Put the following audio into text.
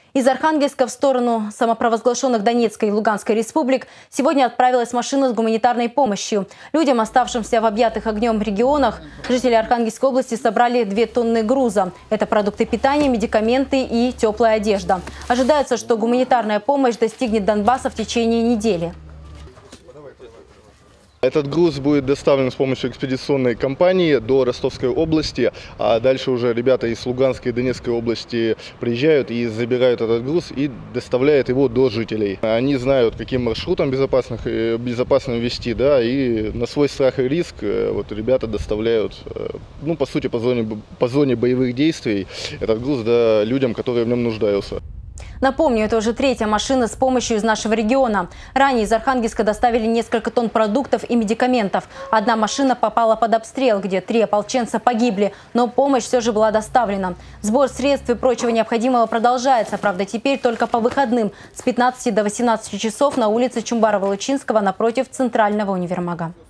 Из Архангельска в сторону самопровозглашенных Донецкой и Луганской республик сегодня отправилась машина с гуманитарной помощью. Людям, оставшимся в объятых огнем регионах, жители Архангельской области собрали 2 тонны груза. Это продукты питания, медикаменты и теплая одежда. Ожидается, что гуманитарная помощь достигнет Донбасса в течение недели. Этот груз будет доставлен с помощью экспедиционной компании до Ростовской области, а дальше уже ребята из Луганской и Донецкой области приезжают и забирают этот груз и доставляют его до жителей. Они знают, каким маршрутом безопасно вести, да, и на свой страх и риск вот ребята доставляют, ну, по сути, по зоне боевых действий этот груз, да, людям, которые в нем нуждаются. Напомню, это уже 3-я машина с помощью из нашего региона. Ранее из Архангельска доставили несколько тонн продуктов и медикаментов. Одна машина попала под обстрел, где 3 ополченца погибли, но помощь все же была доставлена. Сбор средств и прочего необходимого продолжается, правда, теперь только по выходным с 15 до 18 часов на улице Чумбарова-Лучинского напротив Центрального универмага.